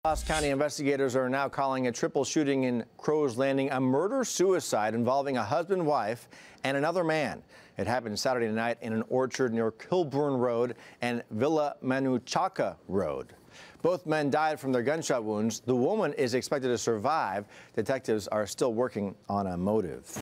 Ross County investigators are now calling a triple shooting in Crow's Landing a murder-suicide involving a husband, wife, and another man. It happened Saturday night in an orchard near Kilburn Road and Villa Manuchaca Road. Both men died from their gunshot wounds. The woman is expected to survive. Detectives are still working on a motive.